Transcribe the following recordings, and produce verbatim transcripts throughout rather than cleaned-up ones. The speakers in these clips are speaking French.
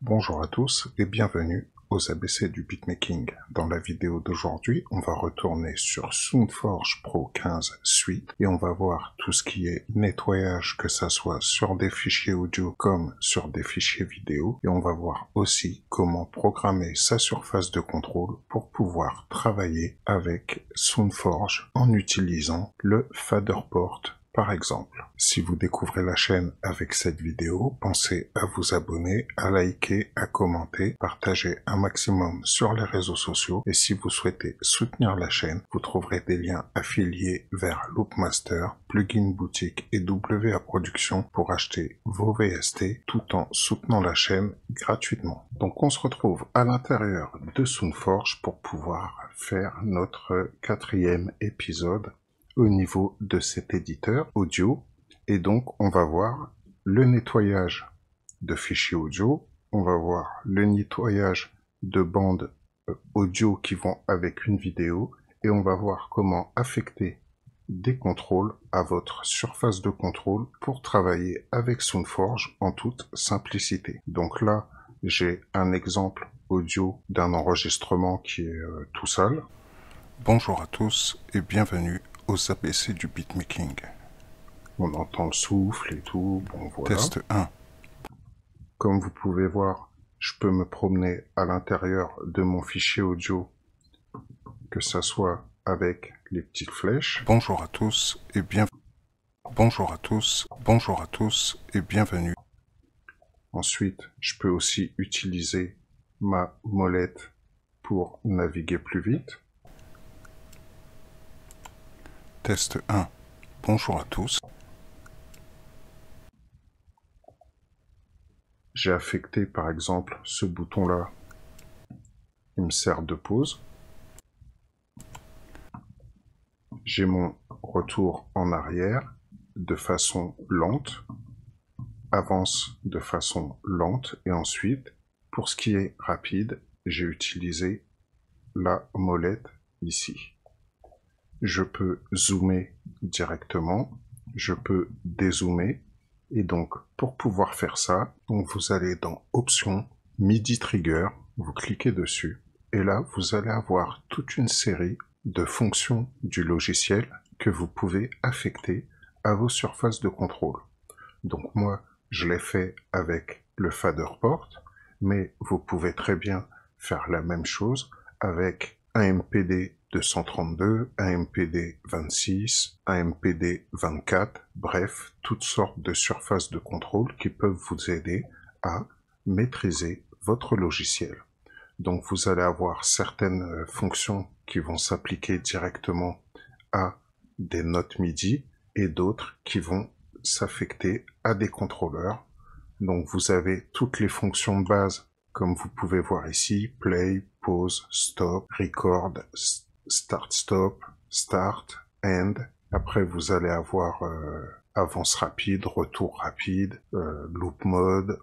Bonjour à tous et bienvenue aux A B C du beatmaking. Dans la vidéo d'aujourd'hui, on va retourner sur SoundForge Pro quinze Suite et on va voir tout ce qui est nettoyage, que ça soit sur des fichiers audio comme sur des fichiers vidéo. Et on va voir aussi comment programmer sa surface de contrôle pour pouvoir travailler avec SoundForge en utilisant le fader port. Par exemple, si vous découvrez la chaîne avec cette vidéo, pensez à vous abonner, à liker, à commenter, partager un maximum sur les réseaux sociaux. Et si vous souhaitez soutenir la chaîne, vous trouverez des liens affiliés vers Loopmaster, Plugin Boutique et W A Production pour acheter vos V S T tout en soutenant la chaîne gratuitement. Donc on se retrouve à l'intérieur de SoundForge pour pouvoir faire notre quatrième épisode au niveau de cet éditeur audio. Et donc on va voir le nettoyage de fichiers audio, on va voir le nettoyage de bandes audio qui vont avec une vidéo, et on va voir comment affecter des contrôles à votre surface de contrôle pour travailler avec SoundForge en toute simplicité. Donc là j'ai un exemple audio d'un enregistrement qui est euh, tout seul. Bonjour à tous et bienvenue aux A B C du beatmaking. On entend le souffle et tout, bon voilà. Test un. Comme vous pouvez voir, je peux me promener à l'intérieur de mon fichier audio, que ça soit avec les petites flèches. Bonjour à tous et bien... Bonjour à tous, bonjour à tous et bienvenue. Ensuite, je peux aussi utiliser ma molette pour naviguer plus vite. Test un. Bonjour à tous. J'ai affecté par exemple ce bouton-là. Il me sert de pause. J'ai mon retour en arrière de façon lente. Avance de façon lente. Et ensuite, pour ce qui est rapide, j'ai utilisé la molette ici. Je peux zoomer directement, je peux dézoomer, et donc pour pouvoir faire ça, donc vous allez dans Options, MIDI Trigger, vous cliquez dessus, et là vous allez avoir toute une série de fonctions du logiciel que vous pouvez affecter à vos surfaces de contrôle. Donc moi, je l'ai fait avec le fader port, mais vous pouvez très bien faire la même chose avec un M P D deux cent trente-deux, un M P D vingt-six, un M P D vingt-quatre, bref, toutes sortes de surfaces de contrôle qui peuvent vous aider à maîtriser votre logiciel. Donc vous allez avoir certaines fonctions qui vont s'appliquer directement à des notes MIDI et d'autres qui vont s'affecter à des contrôleurs. Donc vous avez toutes les fonctions de base comme vous pouvez voir ici, play, pause, stop, record, start, stop, start, end. Après, vous allez avoir euh, avance rapide, retour rapide, euh, loop mode.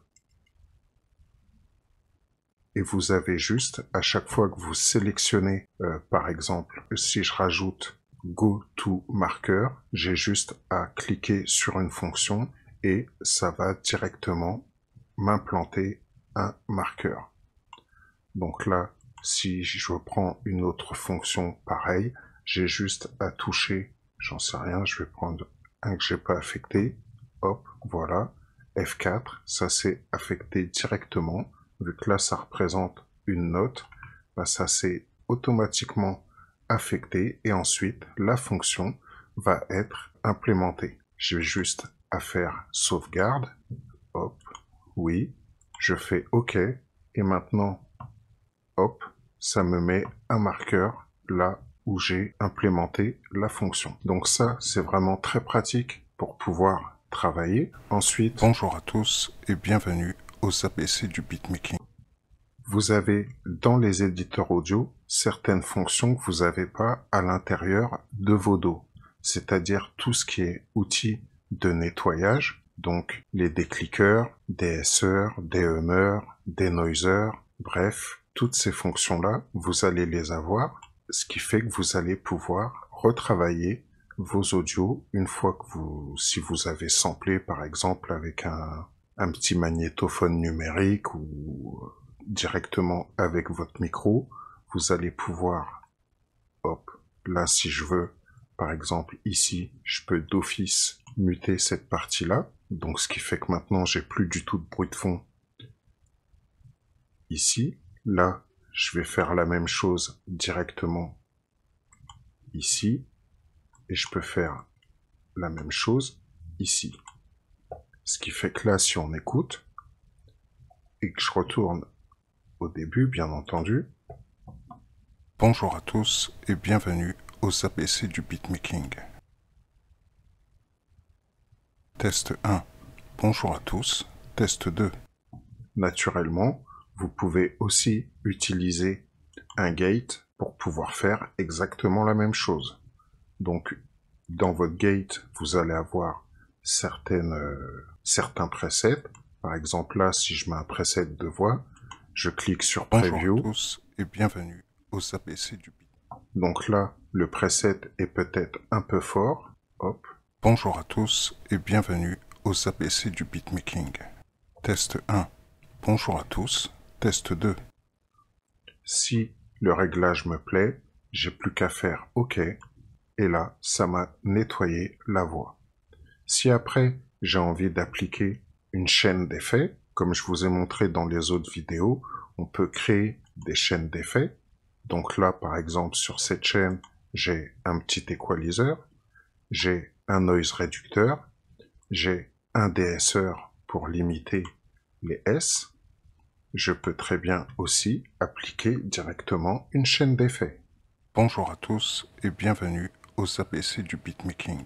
Et vous avez juste, à chaque fois que vous sélectionnez, euh, par exemple, si je rajoute go to marker, j'ai juste à cliquer sur une fonction et ça va directement m'implanter un marqueur. Donc là, si je prends une autre fonction pareille, j'ai juste à toucher, j'en sais rien, je vais prendre un que j'ai pas affecté, hop, voilà, F quatre, ça s'est affecté directement, vu que là ça représente une note, bah ça s'est automatiquement affecté et ensuite la fonction va être implémentée. J'ai juste à faire sauvegarde, hop, oui, je fais OK, et maintenant, hop, ça me met un marqueur là où j'ai implémenté la fonction. Donc ça, c'est vraiment très pratique pour pouvoir travailler. Ensuite, bonjour à tous et bienvenue aux A B C du beatmaking. Vous avez dans les éditeurs audio certaines fonctions que vous n'avez pas à l'intérieur de vos dos, c'est-à-dire tout ce qui est outils de nettoyage, donc les décliqueurs, déesseurs, déhummeurs, dénoiseurs, bref, toutes ces fonctions-là, vous allez les avoir, ce qui fait que vous allez pouvoir retravailler vos audios une fois que vous, si vous avez samplé par exemple avec un, un petit magnétophone numérique ou directement avec votre micro. Vous allez pouvoir, hop, là si je veux, par exemple ici, je peux d'office muter cette partie-là. Donc ce qui fait que maintenant j'ai plus du tout de bruit de fond ici. Là, je vais faire la même chose directement ici. Et je peux faire la même chose ici. Ce qui fait que là, si on écoute, et que je retourne au début, bien entendu. Bonjour à tous et bienvenue aux A B C du beatmaking. Test un. Bonjour à tous. Test deux. Naturellement, vous pouvez aussi utiliser un gate pour pouvoir faire exactement la même chose. Donc, dans votre gate, vous allez avoir certaines, euh, certains presets. Par exemple, là, si je mets un preset de voix, je clique sur Preview. Bonjour à tous et bienvenue aux A B C du beat. Donc là, le preset est peut-être un peu fort. Hop. Bonjour à tous et bienvenue aux A B C du beatmaking. Test un. Bonjour à tous. Test deux. Si le réglage me plaît, j'ai plus qu'à faire OK. Et là, ça m'a nettoyé la voix. Si après, j'ai envie d'appliquer une chaîne d'effets, comme je vous ai montré dans les autres vidéos, on peut créer des chaînes d'effets. Donc là, par exemple, sur cette chaîne, j'ai un petit equalizer, j'ai un noise réducteur, j'ai un déesseur pour limiter les S. Je peux très bien aussi appliquer directement une chaîne d'effets. Bonjour à tous et bienvenue aux A B C du beatmaking.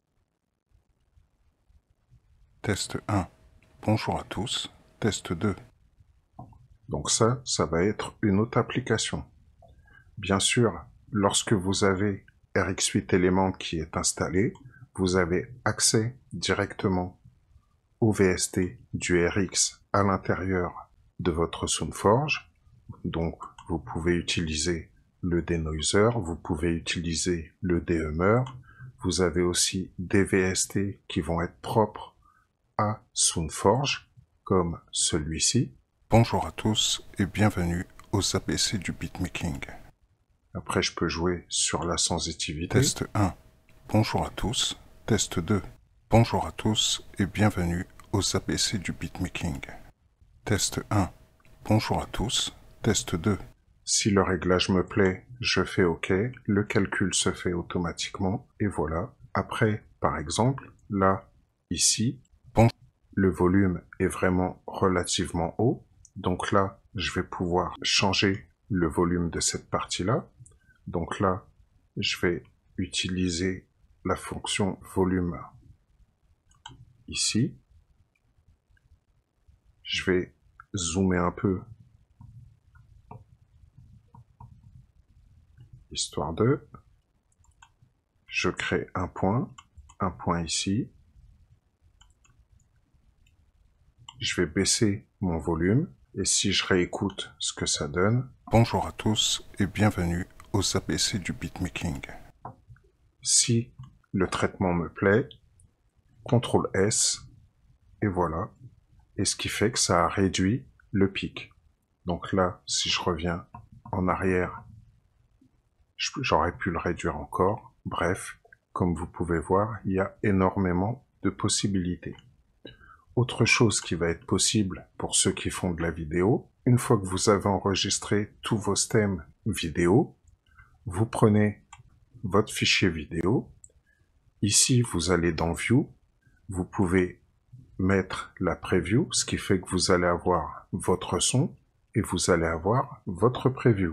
Test un. Bonjour à tous. Test deux. Donc ça, ça va être une autre application. Bien sûr, lorsque vous avez R X huit Element qui est installé, vous avez accès directement au V S T du R X à l'intérieur de votre SoundForge. Donc, vous pouvez utiliser le denoiser, vous pouvez utiliser le dehummer. Vous avez aussi des V S T qui vont être propres à SoundForge, comme celui-ci. Bonjour à tous et bienvenue aux A B C du beatmaking. Après, je peux jouer sur la sensitivité. Test un. Bonjour à tous. Test deux. Bonjour à tous et bienvenue aux A B C du beatmaking. Test un. Bonjour à tous. Test deux. Si le réglage me plaît, je fais OK. Le calcul se fait automatiquement. Et voilà. Après, par exemple, là, ici, bon, le volume est vraiment relativement haut. Donc là, je vais pouvoir changer le volume de cette partie-là. Donc là, je vais utiliser la fonction volume ici. Je vais zoomer un peu, histoire de... Je crée un point, un point ici. Je vais baisser mon volume, et si je réécoute ce que ça donne... Bonjour à tous et bienvenue aux A B C du beatmaking. Si le traitement me plaît, contrôle S, et voilà. Et ce qui fait que ça a réduit le pic. Donc là, si je reviens en arrière, j'aurais pu le réduire encore. Bref, comme vous pouvez voir, il y a énormément de possibilités. Autre chose qui va être possible pour ceux qui font de la vidéo, une fois que vous avez enregistré tous vos stems vidéo, vous prenez votre fichier vidéo. Ici, vous allez dans View. Vous pouvez mettre la preview, ce qui fait que vous allez avoir votre son et vous allez avoir votre preview.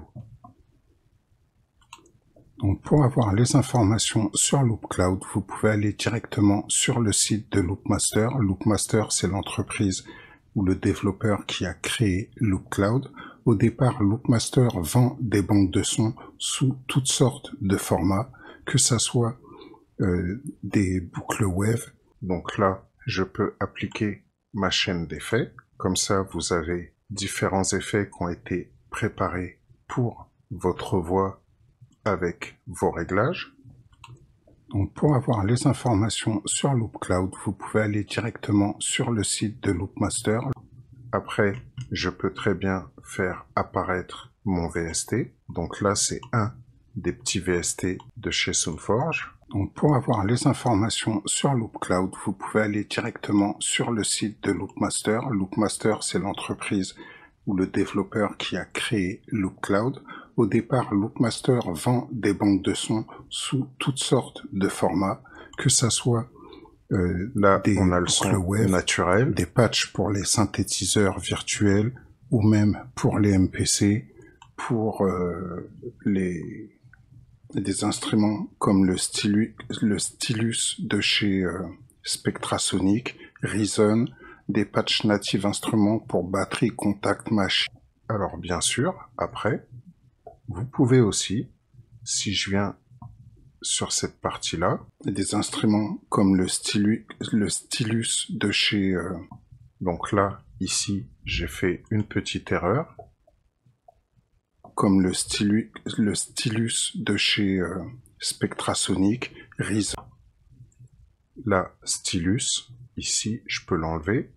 Donc pour avoir les informations sur Loopcloud, vous pouvez aller directement sur le site de Loopmaster. Loopmaster, c'est l'entreprise ou le développeur qui a créé Loopcloud. Au départ, Loopmaster vend des banques de sons sous toutes sortes de formats, que ça soit euh, des boucles wave. Donc là, je peux appliquer ma chaîne d'effets. Comme ça, vous avez différents effets qui ont été préparés pour votre voix avec vos réglages. Donc pour avoir les informations sur Loopcloud, vous pouvez aller directement sur le site de Loopmaster. Après, je peux très bien faire apparaître mon V S T. Donc là, c'est un des petits V S T de chez SoundForge. Donc pour avoir les informations sur Loopcloud, vous pouvez aller directement sur le site de Loopmaster. Loopmaster, c'est l'entreprise ou le développeur qui a créé Loopcloud. Au départ, Loopmaster vend des banques de sons sous toutes sortes de formats, que ça soit euh, là des on a le son web naturel, des patchs pour les synthétiseurs virtuels ou même pour les M P C, pour euh, les des instruments comme le stylus, le stylus de chez euh, Spectrasonic, Reason, des patchs natifs instruments pour batterie, contact, machine. Alors bien sûr, après, vous pouvez aussi, si je viens sur cette partie-là, des instruments comme le stylus, le stylus de chez... Euh, donc là, ici, j'ai fait une petite erreur. Comme le stylus, le stylus de chez euh, Spectrasonic, Reason. La stylus, ici, je peux l'enlever.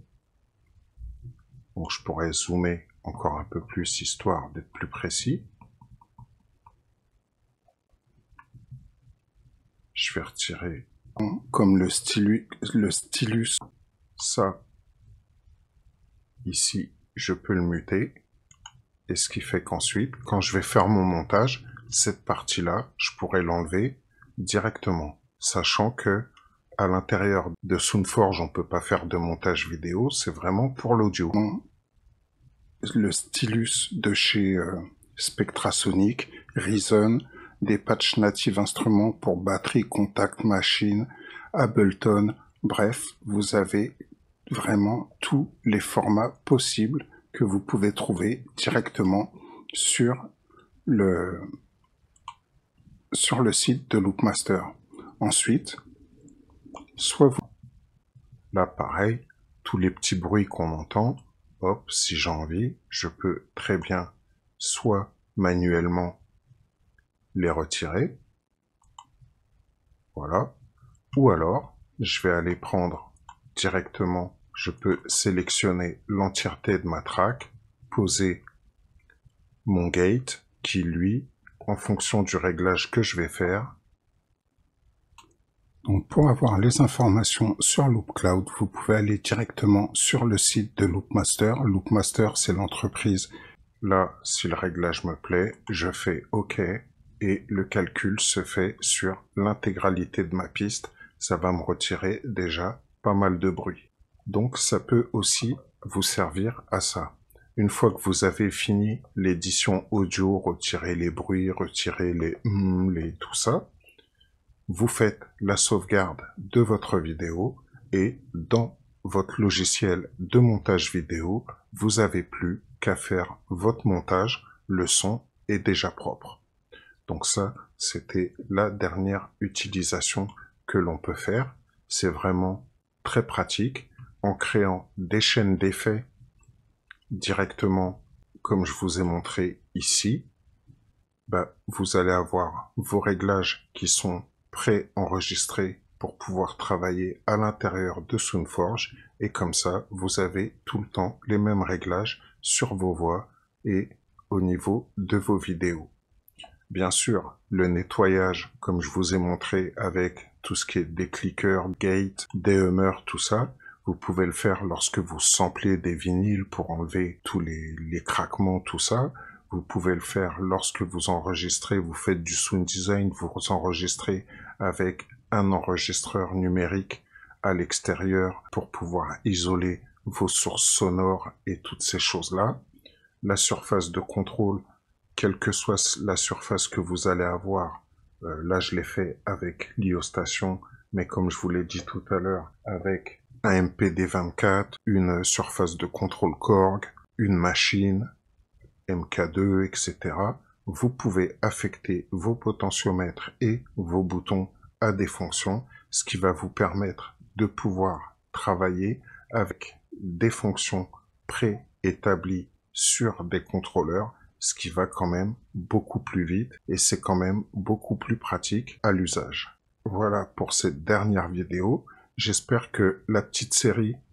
Donc je pourrais zoomer encore un peu plus, histoire d'être plus précis. Je vais retirer comme le stylus, le stylus. Ça, ici, je peux le muter. Et ce qui fait qu'ensuite, quand je vais faire mon montage, cette partie-là, je pourrais l'enlever directement. Sachant que à l'intérieur de SoundForge, on ne peut pas faire de montage vidéo, c'est vraiment pour l'audio. Le stylus de chez euh, Spectrasonic, Reason, des patchs natifs instruments pour batterie, contact, machine, Ableton, bref, vous avez vraiment tous les formats possibles que vous pouvez trouver directement sur le, sur le site de Loopmaster. Ensuite, soit vous... Là, pareil, tous les petits bruits qu'on entend, hop, si j'ai envie, je peux très bien soit manuellement les retirer, voilà, ou alors, je vais aller prendre directement, je peux sélectionner l'entièreté de ma track, poser mon gate qui, lui, en fonction du réglage que je vais faire. Donc pour avoir les informations sur Loopcloud, vous pouvez aller directement sur le site de Loopmaster. Loopmaster, c'est l'entreprise. Là, si le réglage me plaît, je fais OK et le calcul se fait sur l'intégralité de ma piste. Ça va me retirer déjà pas mal de bruit. Donc ça peut aussi vous servir à ça. Une fois que vous avez fini l'édition audio, retirer les bruits, retirer les hum, les tout ça, vous faites la sauvegarde de votre vidéo et dans votre logiciel de montage vidéo, vous n'avez plus qu'à faire votre montage, le son est déjà propre. Donc ça, c'était la dernière utilisation que l'on peut faire. C'est vraiment très pratique en créant des chaînes d'effets directement comme je vous ai montré ici. Bah, vous allez avoir vos réglages qui sont pré-enregistrés pour pouvoir travailler à l'intérieur de SoundForge et comme ça, vous avez tout le temps les mêmes réglages sur vos voix et au niveau de vos vidéos. Bien sûr, le nettoyage, comme je vous ai montré avec tout ce qui est décliqueur, gate, dehummer, tout ça, vous pouvez le faire lorsque vous samplez des vinyles pour enlever tous les, les craquements, tout ça. Vous pouvez le faire lorsque vous enregistrez, vous faites du sound design, vous enregistrez avec un enregistreur numérique à l'extérieur pour pouvoir isoler vos sources sonores et toutes ces choses-là. La surface de contrôle, quelle que soit la surface que vous allez avoir, euh, là je l'ai fait avec l'I O Station, mais comme je vous l'ai dit tout à l'heure, avec un M P D vingt-quatre, une surface de contrôle Korg, une machine, M K deux, et cetera. Vous pouvez affecter vos potentiomètres et vos boutons à des fonctions, ce qui va vous permettre de pouvoir travailler avec des fonctions préétablies sur des contrôleurs, ce qui va quand même beaucoup plus vite et c'est quand même beaucoup plus pratique à l'usage. Voilà pour cette dernière vidéo. J'espère que la petite série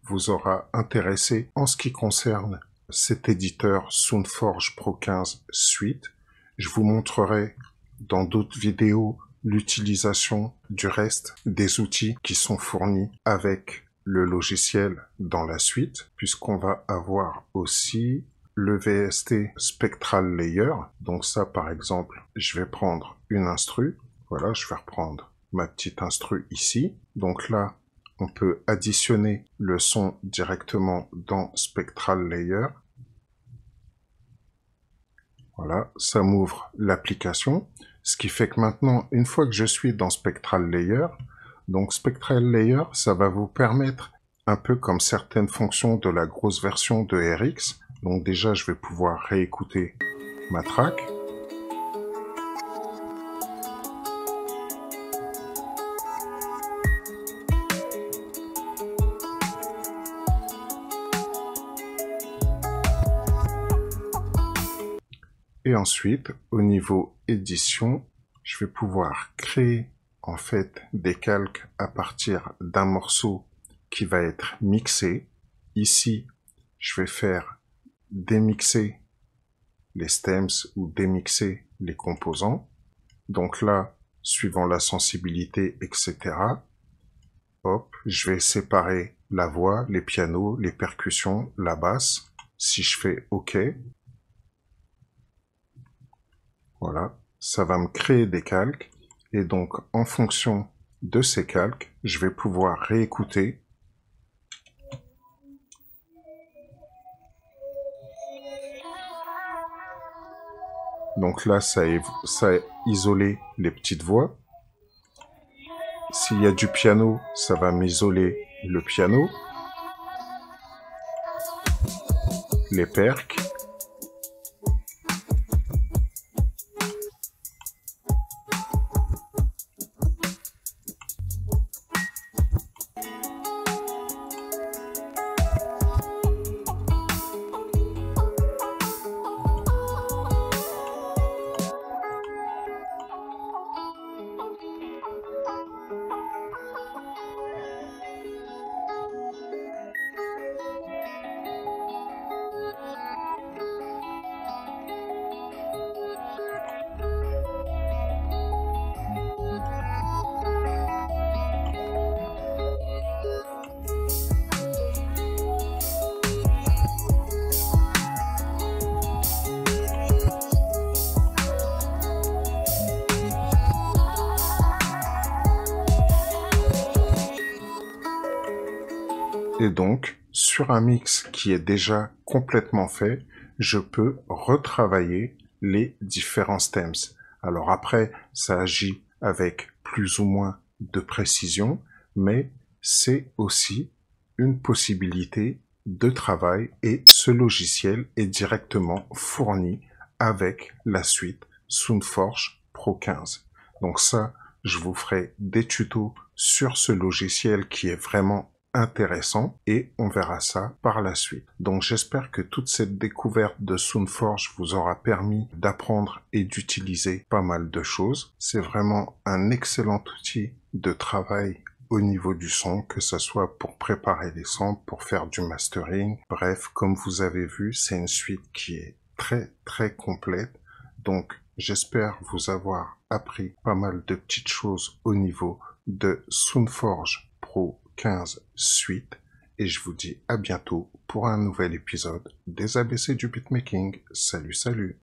vous aura intéressé en ce qui concerne cet éditeur SoundForge Pro quinze Suite. Je vous montrerai dans d'autres vidéos l'utilisation du reste des outils qui sont fournis avec le logiciel dans la suite, puisqu'on va avoir aussi le V S T Spectral Layer. Donc ça, par exemple, je vais prendre une instru. Voilà, je vais reprendre ma petite instru ici. Donc là, on peut additionner le son directement dans Spectral Layer. Voilà, ça m'ouvre l'application. Ce qui fait que maintenant, une fois que je suis dans Spectral Layer, donc Spectral Layer, ça va vous permettre, un peu comme certaines fonctions de la grosse version de R X, donc déjà je vais pouvoir réécouter ma track. Et ensuite, au niveau édition, je vais pouvoir créer en fait des calques à partir d'un morceau qui va être mixé. Ici, je vais faire démixer les stems ou démixer les composants. Donc là, suivant la sensibilité, et cetera. Hop, je vais séparer la voix, les pianos, les percussions, la basse. Si je fais OK, voilà, ça va me créer des calques. Et donc, en fonction de ces calques, je vais pouvoir réécouter. Donc là, ça a, ça a isolé les petites voix. S'il y a du piano, ça va m'isoler le piano, les percs. Et donc, sur un mix qui est déjà complètement fait, je peux retravailler les différents stems. Alors après, ça agit avec plus ou moins de précision, mais c'est aussi une possibilité de travail et ce logiciel est directement fourni avec la suite SoundForge Pro quinze. Donc ça, je vous ferai des tutos sur ce logiciel qui est vraiment intéressant et on verra ça par la suite. Donc j'espère que toute cette découverte de SoundForge vous aura permis d'apprendre et d'utiliser pas mal de choses. C'est vraiment un excellent outil de travail au niveau du son, que ce soit pour préparer les samples, pour faire du mastering. Bref, comme vous avez vu, c'est une suite qui est très très complète. Donc j'espère vous avoir appris pas mal de petites choses au niveau de SoundForge Pro quinze Suite et je vous dis à bientôt pour un nouvel épisode des A B C du beatmaking. Salut salut.